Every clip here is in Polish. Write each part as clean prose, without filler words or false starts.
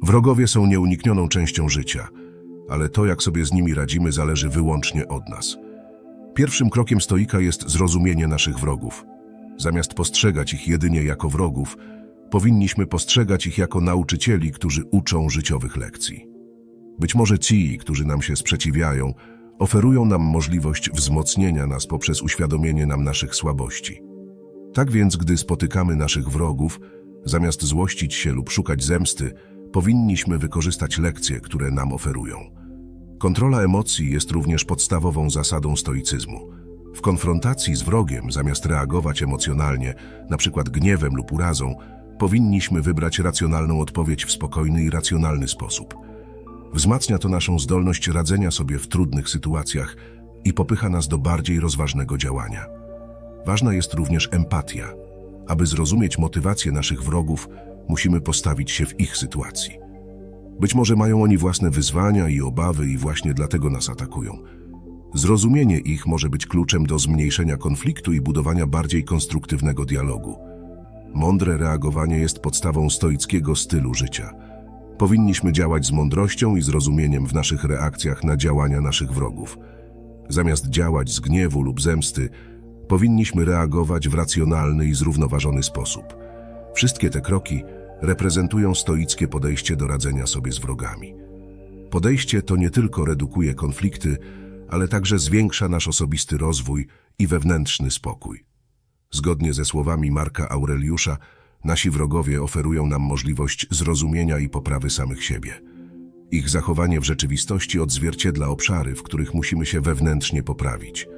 Wrogowie są nieuniknioną częścią życia, ale to, jak sobie z nimi radzimy, zależy wyłącznie od nas. Pierwszym krokiem stoika jest zrozumienie naszych wrogów. Zamiast postrzegać ich jedynie jako wrogów, powinniśmy postrzegać ich jako nauczycieli, którzy uczą życiowych lekcji. Być może ci, którzy nam się sprzeciwiają, oferują nam możliwość wzmocnienia nas poprzez uświadomienie nam naszych słabości. Tak więc, gdy spotykamy naszych wrogów, zamiast złościć się lub szukać zemsty, powinniśmy wykorzystać lekcje, które nam oferują. Kontrola emocji jest również podstawową zasadą stoicyzmu. W konfrontacji z wrogiem, zamiast reagować emocjonalnie, np. gniewem lub urazą, powinniśmy wybrać racjonalną odpowiedź w spokojny i racjonalny sposób. Wzmacnia to naszą zdolność radzenia sobie w trudnych sytuacjach i popycha nas do bardziej rozważnego działania. Ważna jest również empatia. Aby zrozumieć motywację naszych wrogów, musimy postawić się w ich sytuacji. Być może mają oni własne wyzwania i obawy i właśnie dlatego nas atakują. Zrozumienie ich może być kluczem do zmniejszenia konfliktu i budowania bardziej konstruktywnego dialogu. Mądre reagowanie jest podstawą stoickiego stylu życia. Powinniśmy działać z mądrością i zrozumieniem w naszych reakcjach na działania naszych wrogów. Zamiast działać z gniewu lub zemsty, powinniśmy reagować w racjonalny i zrównoważony sposób. Wszystkie te kroki reprezentują stoickie podejście do radzenia sobie z wrogami. Podejście to nie tylko redukuje konflikty, ale także zwiększa nasz osobisty rozwój i wewnętrzny spokój. Zgodnie ze słowami Marka Aureliusza, nasi wrogowie oferują nam możliwość zrozumienia i poprawy samych siebie. Ich zachowanie w rzeczywistości odzwierciedla obszary, w których musimy się wewnętrznie poprawić.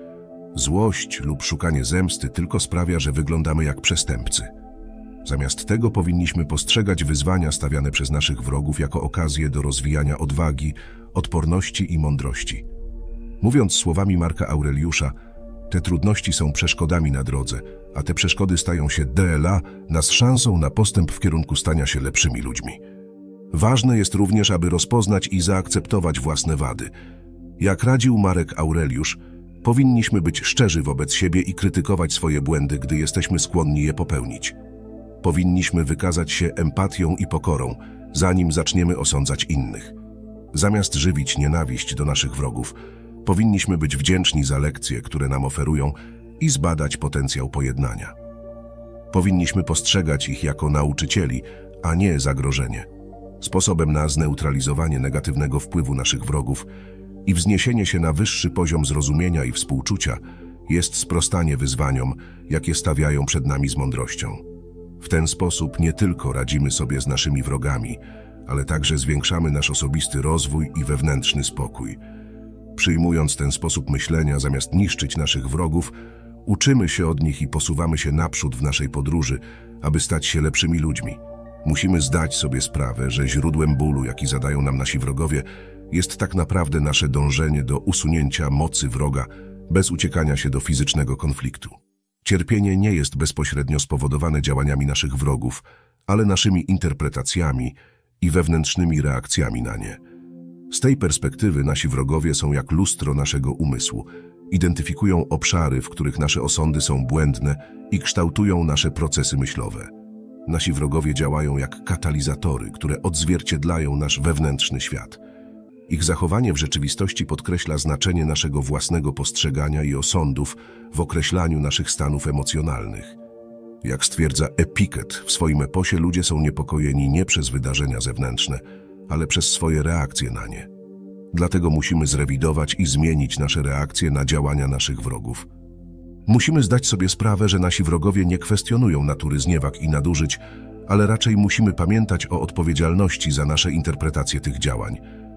Złość lub szukanie zemsty tylko sprawia, że wyglądamy jak przestępcy. Zamiast tego powinniśmy postrzegać wyzwania stawiane przez naszych wrogów jako okazję do rozwijania odwagi, odporności i mądrości. Mówiąc słowami Marka Aureliusza, te trudności są przeszkodami na drodze, a te przeszkody stają się dla nas szansą na postęp w kierunku stania się lepszymi ludźmi. Ważne jest również, aby rozpoznać i zaakceptować własne wady. Jak radził Marek Aureliusz, powinniśmy być szczerzy wobec siebie i krytykować swoje błędy, gdy jesteśmy skłonni je popełnić. Powinniśmy wykazać się empatią i pokorą, zanim zaczniemy osądzać innych. Zamiast żywić nienawiść do naszych wrogów, powinniśmy być wdzięczni za lekcje, które nam oferują i zbadać potencjał pojednania. Powinniśmy postrzegać ich jako nauczycieli, a nie zagrożenie. Sposobem na zneutralizowanie negatywnego wpływu naszych wrogów i wzniesienie się na wyższy poziom zrozumienia i współczucia jest sprostanie wyzwaniom, jakie stawiają przed nami z mądrością. W ten sposób nie tylko radzimy sobie z naszymi wrogami, ale także zwiększamy nasz osobisty rozwój i wewnętrzny spokój. Przyjmując ten sposób myślenia, zamiast niszczyć naszych wrogów, uczymy się od nich i posuwamy się naprzód w naszej podróży, aby stać się lepszymi ludźmi. Musimy zdać sobie sprawę, że źródłem bólu, jaki zadają nam nasi wrogowie, jest tak naprawdę nasze dążenie do usunięcia mocy wroga bez uciekania się do fizycznego konfliktu. Cierpienie nie jest bezpośrednio spowodowane działaniami naszych wrogów, ale naszymi interpretacjami i wewnętrznymi reakcjami na nie. Z tej perspektywy nasi wrogowie są jak lustro naszego umysłu. Identyfikują obszary, w których nasze osądy są błędne i kształtują nasze procesy myślowe. Nasi wrogowie działają jak katalizatory, które odzwierciedlają nasz wewnętrzny świat. Ich zachowanie w rzeczywistości podkreśla znaczenie naszego własnego postrzegania i osądów w określaniu naszych stanów emocjonalnych. Jak stwierdza Epiket w swoim eposie, ludzie są niepokojeni nie przez wydarzenia zewnętrzne, ale przez swoje reakcje na nie. Dlatego musimy zrewidować i zmienić nasze reakcje na działania naszych wrogów. Musimy zdać sobie sprawę, że nasi wrogowie nie kwestionują natury zniewag i nadużyć, ale raczej musimy pamiętać o odpowiedzialności za nasze interpretacje tych działań.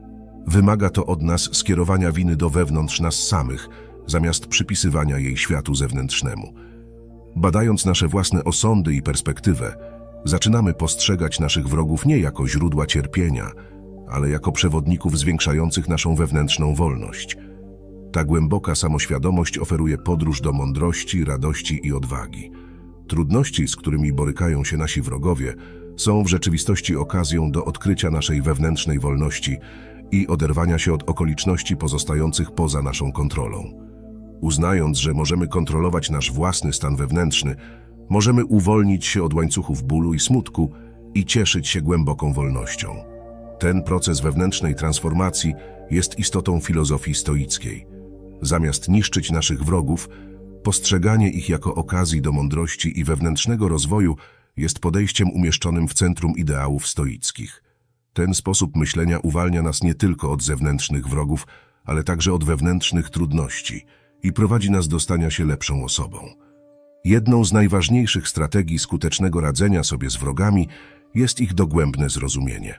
Wymaga to od nas skierowania winy do wewnątrz nas samych, zamiast przypisywania jej światu zewnętrznemu. Badając nasze własne osądy i perspektywę, zaczynamy postrzegać naszych wrogów nie jako źródła cierpienia, ale jako przewodników zwiększających naszą wewnętrzną wolność. Ta głęboka samoświadomość oferuje podróż do mądrości, radości i odwagi. Trudności, z którymi borykają się nasi wrogowie, są w rzeczywistości okazją do odkrycia naszej wewnętrznej wolności i oderwania się od okoliczności pozostających poza naszą kontrolą. Uznając, że możemy kontrolować nasz własny stan wewnętrzny, możemy uwolnić się od łańcuchów bólu i smutku i cieszyć się głęboką wolnością. Ten proces wewnętrznej transformacji jest istotą filozofii stoickiej. Zamiast niszczyć naszych wrogów, postrzeganie ich jako okazji do mądrości i wewnętrznego rozwoju jest podejściem umieszczonym w centrum ideałów stoickich. Ten sposób myślenia uwalnia nas nie tylko od zewnętrznych wrogów, ale także od wewnętrznych trudności i prowadzi nas do stania się lepszą osobą. Jedną z najważniejszych strategii skutecznego radzenia sobie z wrogami jest ich dogłębne zrozumienie.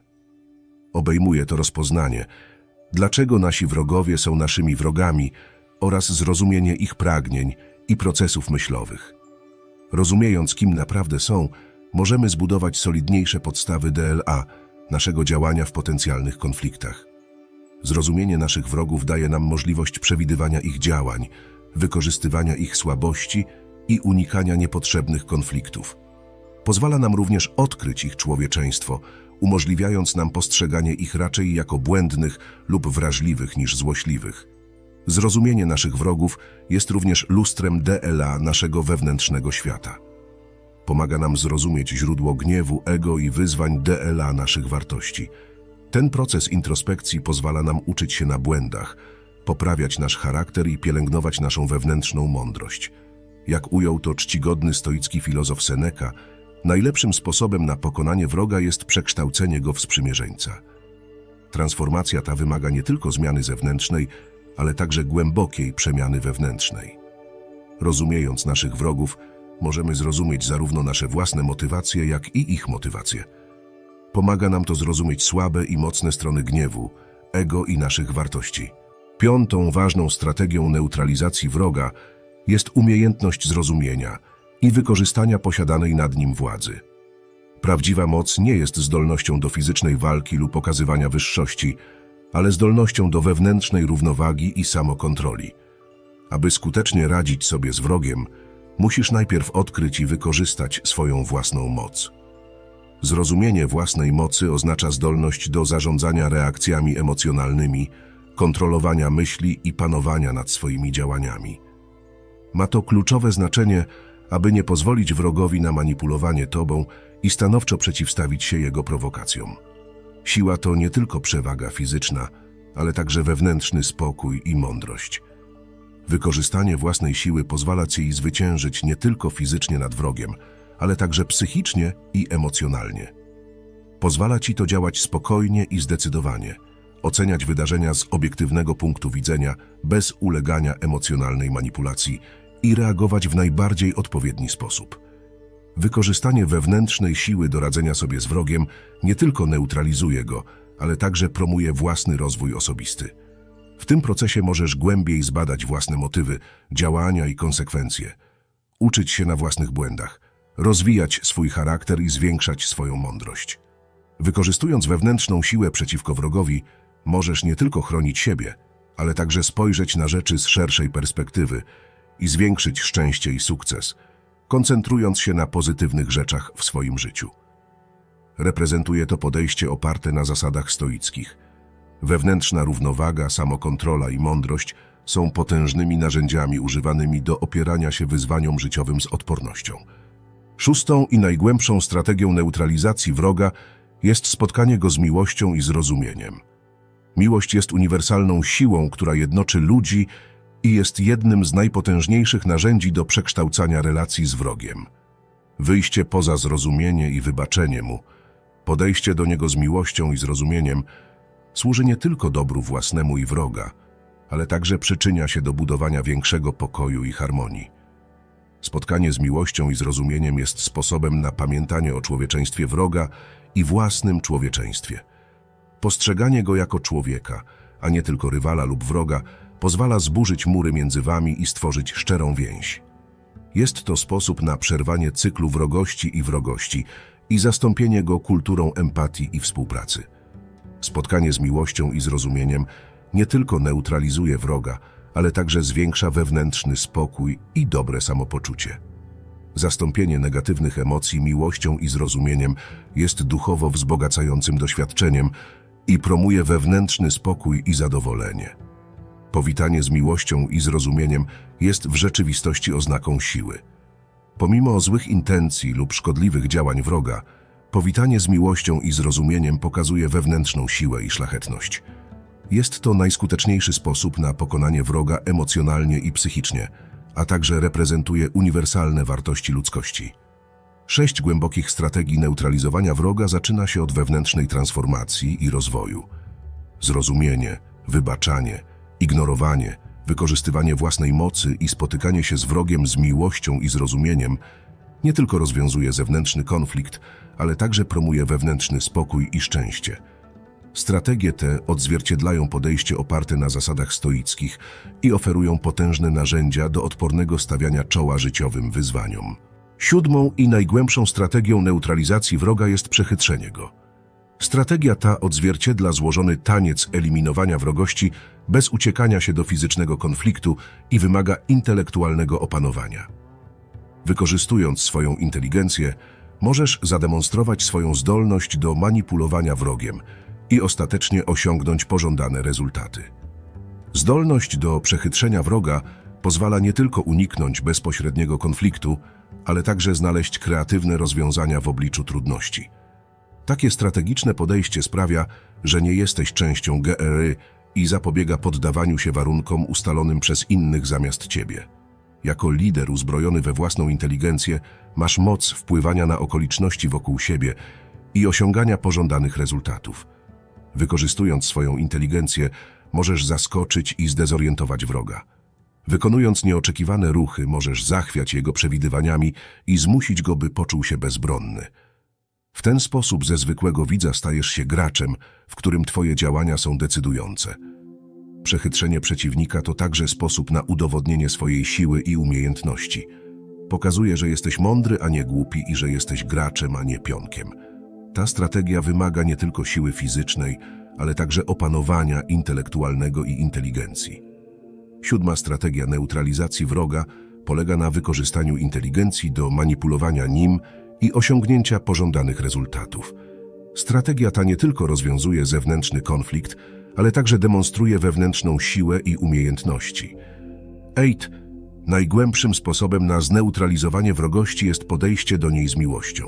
Obejmuje to rozpoznanie, dlaczego nasi wrogowie są naszymi wrogami oraz zrozumienie ich pragnień i procesów myślowych. Rozumiejąc, kim naprawdę są, możemy zbudować solidniejsze podstawy DLA, naszego działania w potencjalnych konfliktach. Zrozumienie naszych wrogów daje nam możliwość przewidywania ich działań, wykorzystywania ich słabości i unikania niepotrzebnych konfliktów. Pozwala nam również odkryć ich człowieczeństwo, umożliwiając nam postrzeganie ich raczej jako błędnych lub wrażliwych niż złośliwych. Zrozumienie naszych wrogów jest również lustrem DLA naszego wewnętrznego świata. Pomaga nam zrozumieć źródło gniewu, ego i wyzwań DLA naszych wartości. Ten proces introspekcji pozwala nam uczyć się na błędach, poprawiać nasz charakter i pielęgnować naszą wewnętrzną mądrość. Jak ujął to czcigodny stoicki filozof Seneca, najlepszym sposobem na pokonanie wroga jest przekształcenie go w sprzymierzeńca. Transformacja ta wymaga nie tylko zmiany zewnętrznej, ale także głębokiej przemiany wewnętrznej. Rozumiejąc naszych wrogów, możemy zrozumieć zarówno nasze własne motywacje, jak i ich motywacje. Pomaga nam to zrozumieć słabe i mocne strony gniewu, ego i naszych wartości. Piątą ważną strategią neutralizacji wroga jest umiejętność zrozumienia i wykorzystania posiadanej nad nim władzy. Prawdziwa moc nie jest zdolnością do fizycznej walki lub okazywania wyższości, ale zdolnością do wewnętrznej równowagi i samokontroli. Aby skutecznie radzić sobie z wrogiem, musisz najpierw odkryć i wykorzystać swoją własną moc. Zrozumienie własnej mocy oznacza zdolność do zarządzania reakcjami emocjonalnymi, kontrolowania myśli i panowania nad swoimi działaniami. Ma to kluczowe znaczenie, aby nie pozwolić wrogowi na manipulowanie tobą i stanowczo przeciwstawić się jego prowokacjom. Siła to nie tylko przewaga fizyczna, ale także wewnętrzny spokój i mądrość. Wykorzystanie własnej siły pozwala ci zwyciężyć nie tylko fizycznie nad wrogiem, ale także psychicznie i emocjonalnie. Pozwala ci to działać spokojnie i zdecydowanie, oceniać wydarzenia z obiektywnego punktu widzenia bez ulegania emocjonalnej manipulacji i reagować w najbardziej odpowiedni sposób. Wykorzystanie wewnętrznej siły do radzenia sobie z wrogiem nie tylko neutralizuje go, ale także promuje własny rozwój osobisty. W tym procesie możesz głębiej zbadać własne motywy, działania i konsekwencje, uczyć się na własnych błędach, rozwijać swój charakter i zwiększać swoją mądrość. Wykorzystując wewnętrzną siłę przeciwko wrogowi, możesz nie tylko chronić siebie, ale także spojrzeć na rzeczy z szerszej perspektywy i zwiększyć szczęście i sukces, koncentrując się na pozytywnych rzeczach w swoim życiu. Reprezentuje to podejście oparte na zasadach stoickich. Wewnętrzna równowaga, samokontrola i mądrość są potężnymi narzędziami używanymi do opierania się wyzwaniom życiowym z odpornością. Szóstą i najgłębszą strategią neutralizacji wroga jest spotkanie go z miłością i zrozumieniem. Miłość jest uniwersalną siłą, która jednoczy ludzi i jest jednym z najpotężniejszych narzędzi do przekształcania relacji z wrogiem. Wyjście poza zrozumienie i wybaczenie mu, podejście do niego z miłością i zrozumieniem służy nie tylko dobru własnemu i wroga, ale także przyczynia się do budowania większego pokoju i harmonii. Spotkanie z miłością i zrozumieniem jest sposobem na pamiętanie o człowieczeństwie wroga i własnym człowieczeństwie. Postrzeganie go jako człowieka, a nie tylko rywala lub wroga, pozwala zburzyć mury między wami i stworzyć szczerą więź. Jest to sposób na przerwanie cyklu wrogości i zastąpienie go kulturą empatii i współpracy. Spotkanie z miłością i zrozumieniem nie tylko neutralizuje wroga, ale także zwiększa wewnętrzny spokój i dobre samopoczucie. Zastąpienie negatywnych emocji miłością i zrozumieniem jest duchowo wzbogacającym doświadczeniem i promuje wewnętrzny spokój i zadowolenie. Powitanie z miłością i zrozumieniem jest w rzeczywistości oznaką siły. Pomimo złych intencji lub szkodliwych działań wroga, Powitanie z miłością i zrozumieniem pokazuje wewnętrzną siłę i szlachetność. Jest to najskuteczniejszy sposób na pokonanie wroga emocjonalnie i psychicznie, a także reprezentuje uniwersalne wartości ludzkości. 6 głębokich strategii neutralizowania wroga zaczyna się od wewnętrznej transformacji i rozwoju. Zrozumienie, wybaczanie, ignorowanie, wykorzystywanie własnej mocy i spotykanie się z wrogiem z miłością i zrozumieniem nie tylko rozwiązuje zewnętrzny konflikt, ale także promuje wewnętrzny spokój i szczęście. Strategie te odzwierciedlają podejście oparte na zasadach stoickich i oferują potężne narzędzia do odpornego stawiania czoła życiowym wyzwaniom. 7. i najgłębszą strategią neutralizacji wroga jest przechytrzenie go. Strategia ta odzwierciedla złożony taniec eliminowania wrogości bez uciekania się do fizycznego konfliktu i wymaga intelektualnego opanowania. Wykorzystując swoją inteligencję, możesz zademonstrować swoją zdolność do manipulowania wrogiem i ostatecznie osiągnąć pożądane rezultaty. Zdolność do przechytrzenia wroga pozwala nie tylko uniknąć bezpośredniego konfliktu, ale także znaleźć kreatywne rozwiązania w obliczu trudności. Takie strategiczne podejście sprawia, że nie jesteś częścią gry i zapobiega poddawaniu się warunkom ustalonym przez innych zamiast ciebie. Jako lider uzbrojony we własną inteligencję masz moc wpływania na okoliczności wokół siebie i osiągania pożądanych rezultatów. Wykorzystując swoją inteligencję, możesz zaskoczyć i zdezorientować wroga. Wykonując nieoczekiwane ruchy, możesz zachwiać jego przewidywaniami i zmusić go, by poczuł się bezbronny. W ten sposób ze zwykłego widza stajesz się graczem, w którym twoje działania są decydujące. Przechytrzenie przeciwnika to także sposób na udowodnienie swojej siły i umiejętności. Pokazuje, że jesteś mądry, a nie głupi i że jesteś graczem, a nie pionkiem. Ta strategia wymaga nie tylko siły fizycznej, ale także opanowania intelektualnego i inteligencji. 7. strategia neutralizacji wroga polega na wykorzystaniu inteligencji do manipulowania nim i osiągnięcia pożądanych rezultatów. Strategia ta nie tylko rozwiązuje zewnętrzny konflikt, ale także demonstruje wewnętrzną siłę i umiejętności. 8. Najgłębszym sposobem na zneutralizowanie wrogości jest podejście do niej z miłością.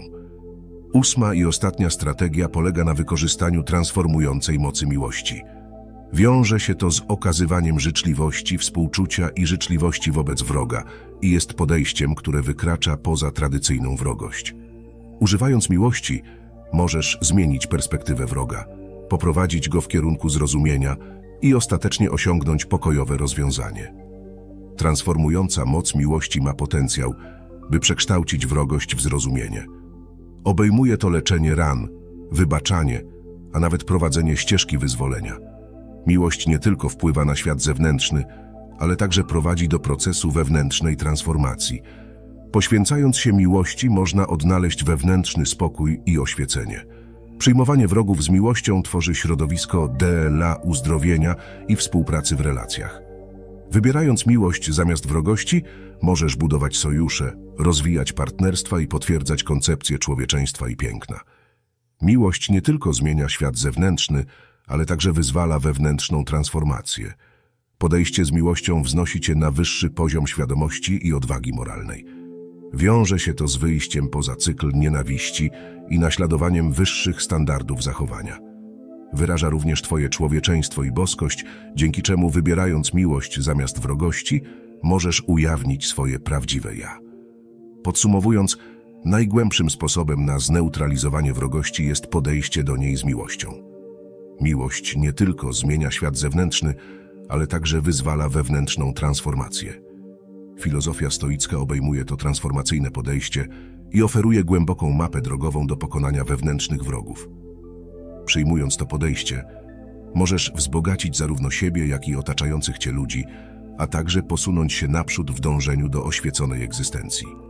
8. i ostatnia strategia polega na wykorzystaniu transformującej mocy miłości. Wiąże się to z okazywaniem życzliwości, współczucia i życzliwości wobec wroga i jest podejściem, które wykracza poza tradycyjną wrogość. Używając miłości, możesz zmienić perspektywę wroga, poprowadzić go w kierunku zrozumienia i ostatecznie osiągnąć pokojowe rozwiązanie. Transformująca moc miłości ma potencjał, by przekształcić wrogość w zrozumienie. Obejmuje to leczenie ran, wybaczanie, a nawet prowadzenie ścieżki wyzwolenia. Miłość nie tylko wpływa na świat zewnętrzny, ale także prowadzi do procesu wewnętrznej transformacji. Poświęcając się miłości, można odnaleźć wewnętrzny spokój i oświecenie. Przyjmowanie wrogów z miłością tworzy środowisko dla uzdrowienia i współpracy w relacjach. Wybierając miłość zamiast wrogości, możesz budować sojusze, rozwijać partnerstwa i potwierdzać koncepcję człowieczeństwa i piękna. Miłość nie tylko zmienia świat zewnętrzny, ale także wyzwala wewnętrzną transformację. Podejście z miłością wznosi cię na wyższy poziom świadomości i odwagi moralnej. Wiąże się to z wyjściem poza cykl nienawiści i naśladowaniem wyższych standardów zachowania. Wyraża również twoje człowieczeństwo i boskość, dzięki czemu wybierając miłość zamiast wrogości, możesz ujawnić swoje prawdziwe ja. Podsumowując, najgłębszym sposobem na zneutralizowanie wrogości jest podejście do niej z miłością. Miłość nie tylko zmienia świat zewnętrzny, ale także wyzwala wewnętrzną transformację. Filozofia stoicka obejmuje to transformacyjne podejście i oferuje głęboką mapę drogową do pokonania wewnętrznych wrogów. Przyjmując to podejście, możesz wzbogacić zarówno siebie, jak i otaczających cię ludzi, a także posunąć się naprzód w dążeniu do oświeconej egzystencji.